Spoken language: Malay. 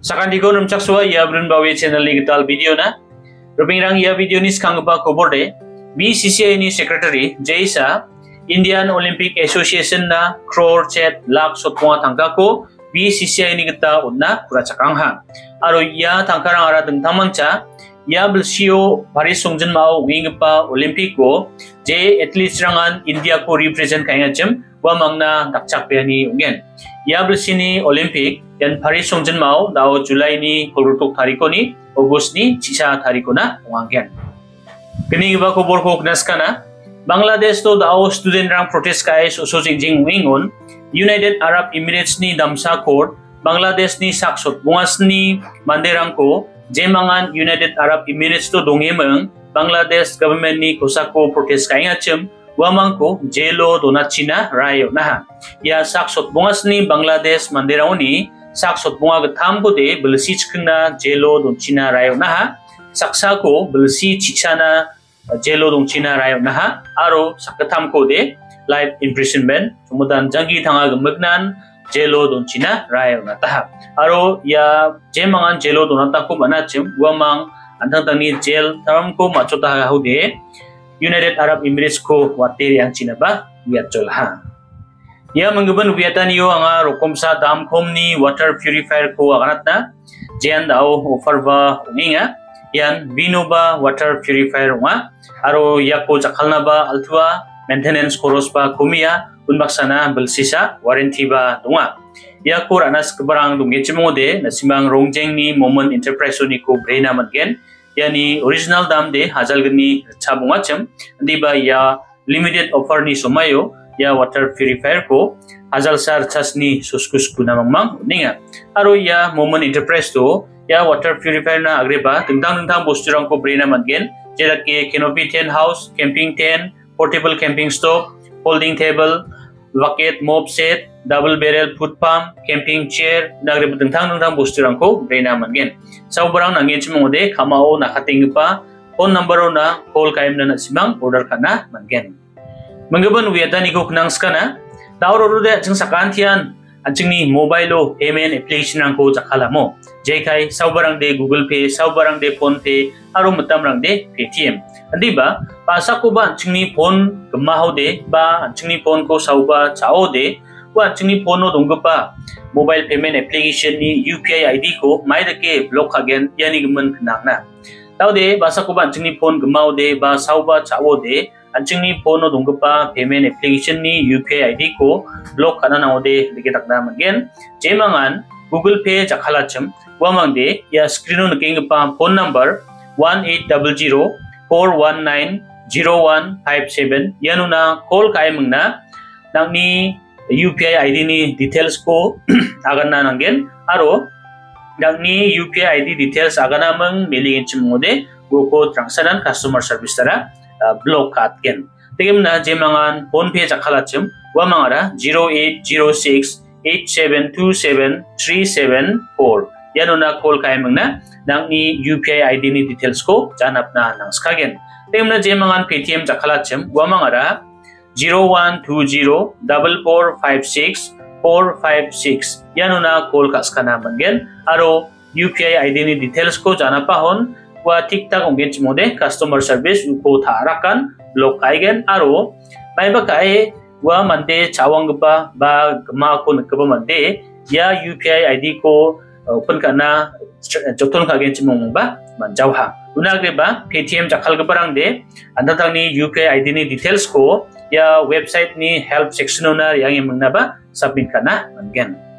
Sakandiko numchaksua ya BrinBawe channel ni gital video na. Rupingrang ya video ni skangba koborde BCCI ni secretary Jaisa Indian Olympic Association na Crore chat lak sotwa tangka ko BCCI ni kita unna kurachakangha. Aro ya tangkarang ara tengtamangcha ya belsio Paris Songjen mau wingpa Olympic ko je athletes rangan India ko represent kayangachem wa mangna dakchak ni ungen. Ya belsini Olympic yan Paris Songjen mau dao Julai ni kolrutok tariko ni August ni cisa tariko na unganggen. Kini iba ko borko knaskana Bangladesh to dao student rang protest kay so jingjing wingon United Arab Emirates ni damsa court Bangladesh ni saksot bungas ni Manderangko jemangan United Arab Emirates to dongemeng Bangladesh government ni kosako protest kay ngachem wamangko Jailo donachina rayo na ya saksot bungas ni Bangladesh Manderangko ni saksot bunga gatam ko de belsi chkna Jailo donchina rayo na saksa ko belsi chichana Jailo donchina rayo na aro sakatam ko de life imprisonment kemudian jangi thanga gemegnan Jailo donchina rayo na ta aro ya jemangan Jailo donata ko manachim wamang antang tani jail term ko machota ha de United Arab Emirates ko wateri ang China ba wiatol ha ya menggeban wiatan yo anga rokomsa dam komni water purifier ko aganat na jian dao offer ba uninga yan binoba water purifier nga aro yako jakhalna ba altua maintenance koros ba kumia unbaksana belsisa warranty ba dunga yako ranas kebarang dungechimode nasimang rongjeng ni moment enterprise ni ko brena matgen yani original dam de hazal gni chabunga chem diba ya limited offer ni somayo ya water purifier ko hazal sar chasni suskus kuna mamang ninga aro ya moment enterprise to ya water purifier na agreba tengtang bosturang ko brena matgen jerake canopy tent house camping tent portable camping stove holding table bucket mop set double barrel food pump camping chair nagreba tengtang bosturang ko brena matgen saubarang nangin chimode kamao nakating pa phone number na call kaim na simang order kana matgen menggeban wiatan iko knang skana dauro de chung sakantian anchingni mobile payment application rang ko jakhala mo jekai saubarang de Google Pay saubarang de Phone Pay aro matam rang de Paytm andiba pasa ko ba anchingni phone gmaho de ba anchingni phone ko sauba chao de wa anchingni phone no dongpa mobile payment application ni UPI ID ko mai de ke block again yani gman knakna taude basa ko ba anchingni phone gmaho de ba sauba chao de anchingni phone no dongpa payment application ni UPI ID ko block kana naode dikitakna magen jemangan Google Pay jakhalacham wamangde ya screen no kengpa phone number 180041900157 yanuna call kaimungna nangni UPI ID ni details ko agana nangen aro nangni UPI ID details agana mang mailing chimode go transaction customer service tara block atgen tegem na jemangan phone pay jakhalachim wamangara 0806872737 yanuna call kaimangna nangni UPI ID ni details ko janapna nangskagen tegem na jemangan Paytm jakhalachim wamangara 01204456 yanuna call kaskana mangen aro UPI ID ni details ko janapahon wa tiktak onggench mode customer service uko tharakan block kaigen aro maiba kai wa mande chawang ba gma ko nakba mande ya UPI ID ko open kana joton kagench mong ba manjawha unagre ba Paytm jakhal gabarang de andatang ni UPI ID ni details ko ya website ni help section na yang mangna ba submit kana mangen